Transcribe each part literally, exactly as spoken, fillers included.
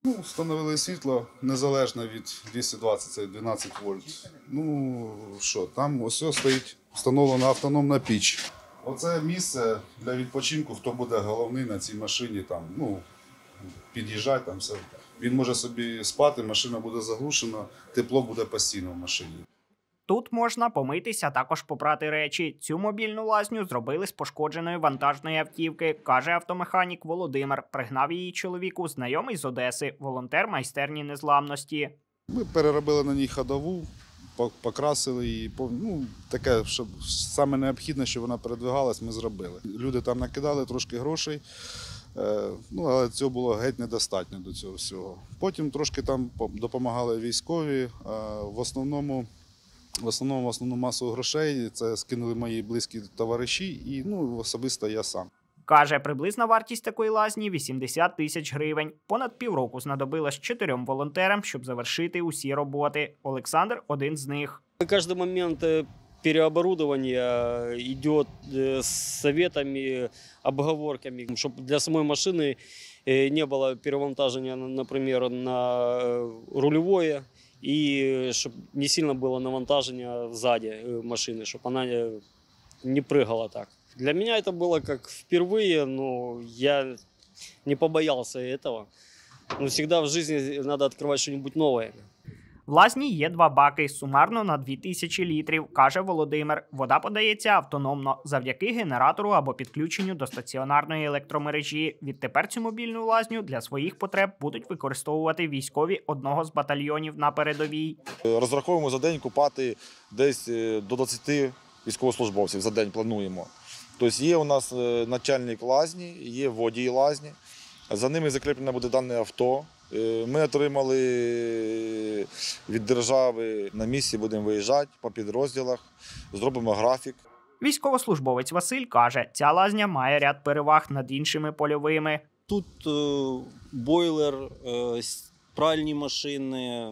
Ну, встановили світло незалежно від двісті двадцять, це дванадцять вольт. Ну, що, там ось стоїть встановлена автономна піч. Оце місце для відпочинку, хто буде головний на цій машині, там, ну, під'їжджати, там все. Він може собі спати, машина буде заглушена, тепло буде постійно в машині. Тут можна помитися, також попрати речі. Цю мобільну лазню зробили з пошкодженої вантажної автівки, каже автомеханік Володимир. Пригнав її чоловіку знайомий з Одеси, волонтер майстерні незламності. Ми переробили на ній ходову, покрасили її. Ну, таке, щоб саме необхідне, щоб вона передвигалась, ми зробили. Люди там накидали трошки грошей, ну, але цього було геть недостатньо до цього всього. Потім трошки там допомагали військові, в основному В основному основну масу грошей це скинули мої близькі товариші і ну, особисто я сам. Каже, приблизна вартість такої лазні – вісімдесят тисяч гривень. Понад півроку знадобилось чотирьом волонтерам, щоб завершити усі роботи. Олександр – один з них. Кожен момент переоборудования идет с советами, обговорками, чтобы для самой машины не было перевантажения, например, на рулевое. И чтобы не сильно было навантажения сзади машины, чтобы она не прыгала так. Для меня это было как впервые, но я не побоялся этого. Но всегда в жизни надо открывать что-нибудь новое. В лазні є два баки, сумарно на дві тисячі літрів, каже Володимир. Вода подається автономно, завдяки генератору або підключенню до стаціонарної електромережі. Відтепер цю мобільну лазню для своїх потреб будуть використовувати військові одного з батальйонів на передовій. Розраховуємо за день купати десь до двадцяти військовослужбовців за день плануємо. Тобто є у нас начальник лазні, є водій лазні, за ними закріплено буде дане авто. Ми отримали від держави, на місці будемо виїжджати по підрозділах, зробимо графік. Військовослужбовець Василь каже, ця лазня має ряд переваг над іншими польовими. Тут е, бойлер, е, пральні машини,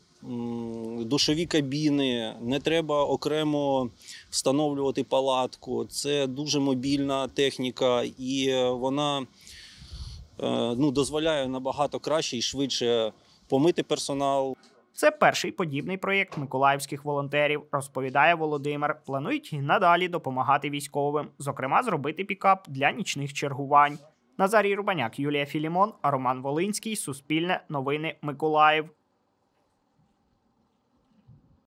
душові кабіни, не треба окремо встановлювати палатку. Це дуже мобільна техніка і вона ну, дозволяє набагато краще і швидше помити персонал. Це перший подібний проєкт миколаївських волонтерів, розповідає Володимир. Планують і надалі допомагати військовим, зокрема зробити пікап для нічних чергувань. Назарій Рубаняк, Юлія Філімон, Роман Волинський, Суспільне, Новини, Миколаїв.